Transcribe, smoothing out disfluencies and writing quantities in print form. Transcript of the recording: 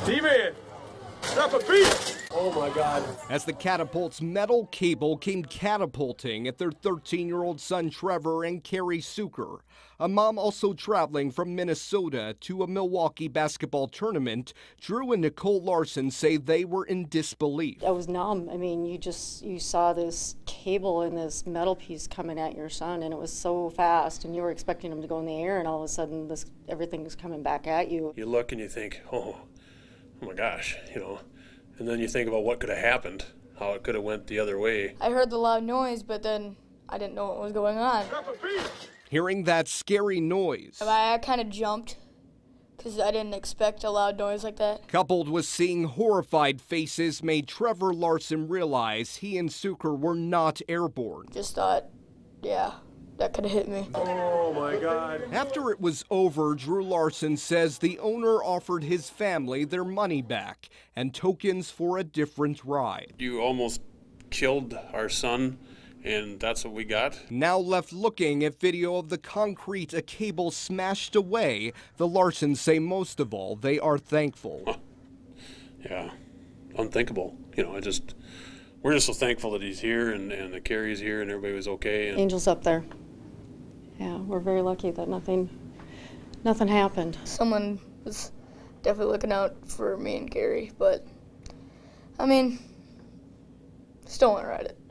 D-Man, stop a beat! Oh my God. As the catapult's metal cable came catapulting at their 13-year-old son Trevor and Carrie Suker, a mom also traveling from Minnesota to a Milwaukee basketball tournament, Drew and Nicole Larson say they were in disbelief. I was numb. I mean, you saw this cable and this metal piece coming at your son, and it was so fast, and you were expecting him to go in the air, and all of a sudden everything was coming back at you. You look and you think, oh my gosh, and then you think about what could have happened, how it could have went the other way. I heard the loud noise, but then I didn't know what was going on. Hearing that scary noise, I kind of jumped because I didn't expect a loud noise like that. coupled with seeing horrified faces, made Trevor Larson realize he and Suker were not airborne. Just thought, yeah, that could have hit me. Oh my God. After it was over, Drew Larson says the owner offered his family their money back and tokens for a different ride. You almost killed our son, and that's what we got. Now left looking at video of the concrete a cable smashed away, the Larsons say most of all they are thankful. Yeah, unthinkable. We're just so thankful that he's here and that Carrie's here and everybody was okay. And Angel's up there. Yeah, we're very lucky that nothing happened. Someone was definitely looking out for me and Carrie, but, I mean, still want to ride it.